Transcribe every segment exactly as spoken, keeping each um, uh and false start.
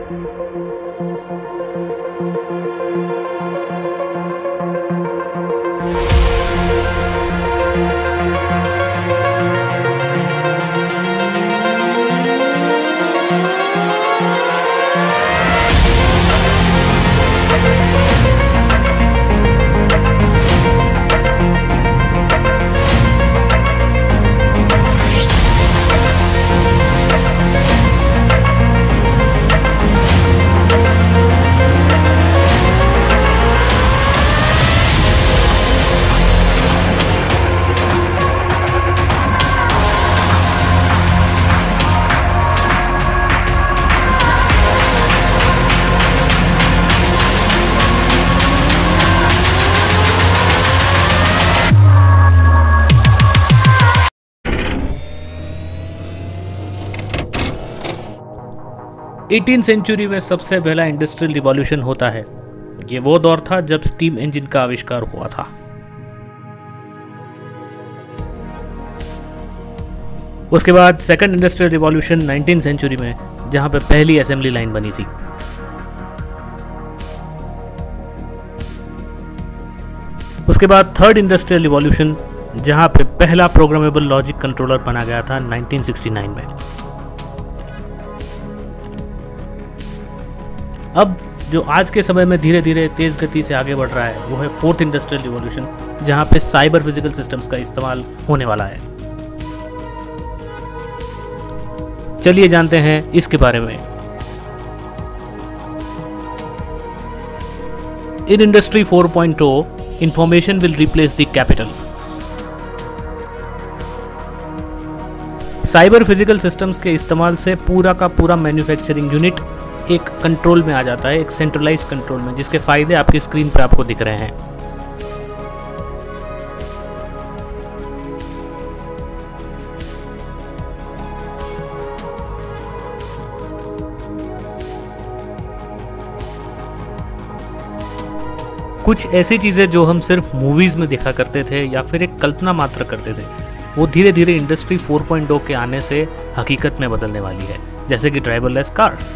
Eighteen century में सबसे पहला इंडस्ट्रियल रिवॉल्यूशन होता है। ये वो दौर था जब स्टीम इंजन का आविष्कार हुआ था। उसके बाद second industrial revolution nineteen century में, जहां पे पहली असेंबली लाइन बनी थी। उसके बाद थर्ड इंडस्ट्रियल रिवॉल्यूशन, जहां पे पहला प्रोग्रामेबल लॉजिक कंट्रोलर बना गया था नाइनटीन सिक्सटी नाइन में। अब जो आज के समय में धीरे धीरे तेज गति से आगे बढ़ रहा है वो है फोर्थ इंडस्ट्रियल रिवॉल्यूशन, जहां पे साइबर फिजिकल सिस्टम्स का इस्तेमाल होने वाला है। चलिए जानते हैं इसके बारे में। In industry four point oh, information will replace the capital. Cyber physical systems के इस्तेमाल से पूरा का पूरा मैन्युफैक्चरिंग यूनिट एक कंट्रोल में आ जाता है, एक सेंट्रलाइज्ड कंट्रोल में, जिसके फायदे आपकी स्क्रीन पर आपको दिख रहे हैं। कुछ ऐसी चीजें जो हम सिर्फ मूवीज में देखा करते थे या फिर एक कल्पना मात्र करते थे, वो धीरे धीरे इंडस्ट्री फोर पॉइंट ओ के आने से हकीकत में बदलने वाली है, जैसे कि ड्राइवरलेस कार्स।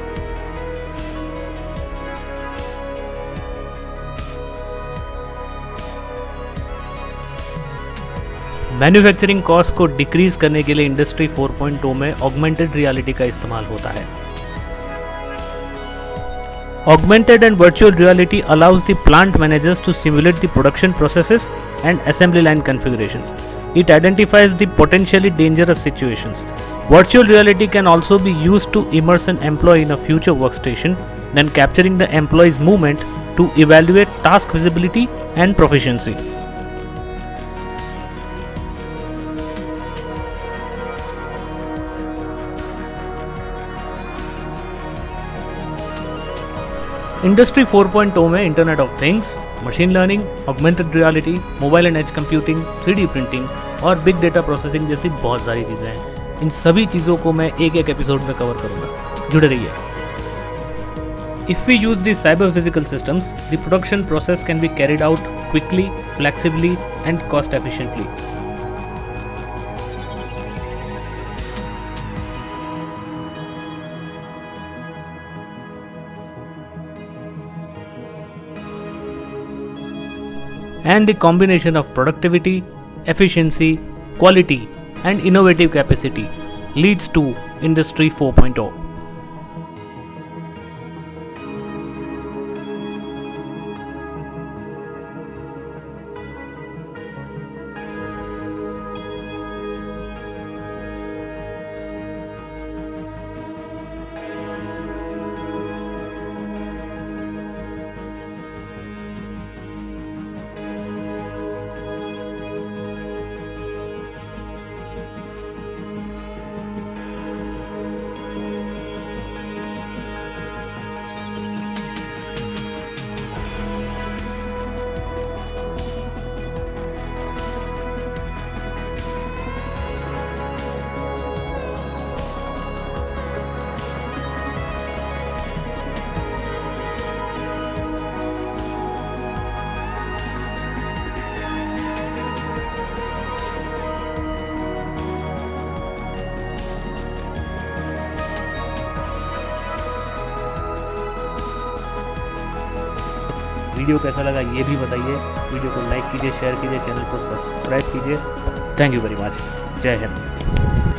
मैन्युफैक्चरिंग कॉस्ट को डिक्रीज करने के लिए इंडस्ट्री फोर पॉइंट ओ में ऑगमेंटेड रियलिटी का इस्तेमाल होता है। Augmented and virtual reality allows the plant managers to simulate the production processes and assembly line configurations. It identifies the potentially dangerous situations. Virtual reality can also be used to immerse an employee in a future workstation, then capturing the employee's movement to evaluate task visibility and proficiency. Industry four point oh में internet of things, machine learning, augmented reality, mobile and edge computing, three D printing और big data processing जैसी बहुत सारी चीज़ें हैं। इन सभी चीज़ों को मैं एक एक एपिसोड में कवर करूँगा, जुड़े रहिए। If we use the cyber physical systems, the production process can be carried out quickly, flexibly and cost efficiently. And the combination of productivity, efficiency, quality and innovative capacity leads to Industry four point oh. Video कैसा लगा ये भी बताइए। Video को like कीजिए, share कीजिए, channel को subscribe कीजिए। Thank you very much. जय हिंद।